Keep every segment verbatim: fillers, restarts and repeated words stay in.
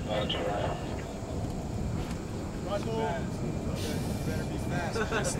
Better be fast.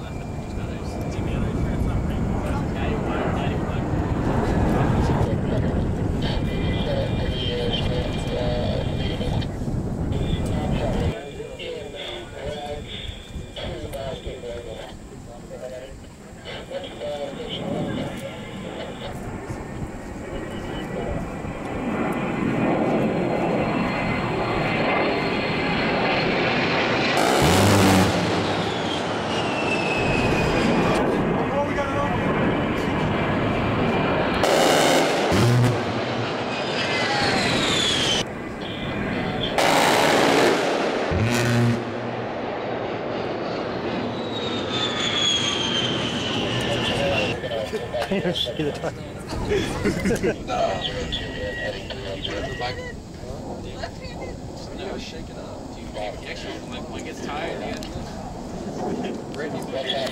See the time. No, shake it up. Do you actually, when one gets tired, you get ready.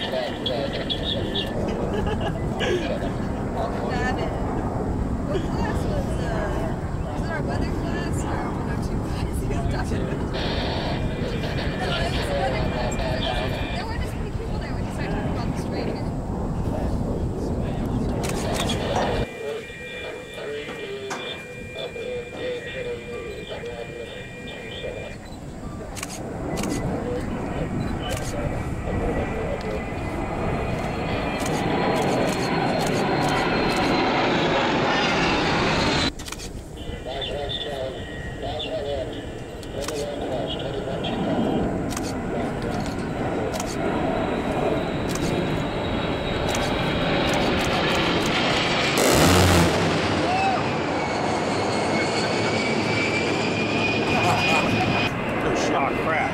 That is. What class was, uh, was it our weather class or our one oh two class? He was talking about. No, it was a weather class. There weren't as many people there when you started talking about the straightener. Oh, crap.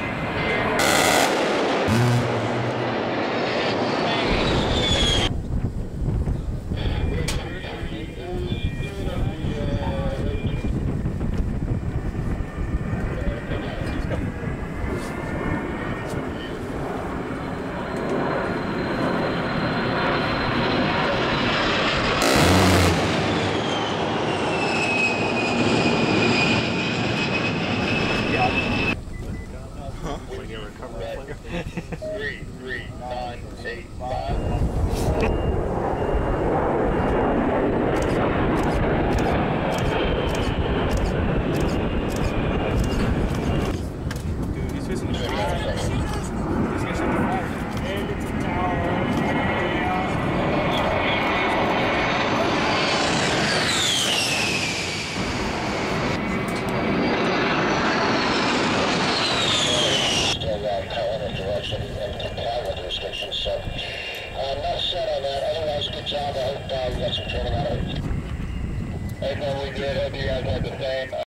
Three, three, nine, eight, five. Dude, he's fixing the fire. He's gonna set the fire. And it's a tower. So I'm not set on that. Otherwise, good job. I hope uh, you got some training out of it. Hey, no, we did. Hope you guys had the same.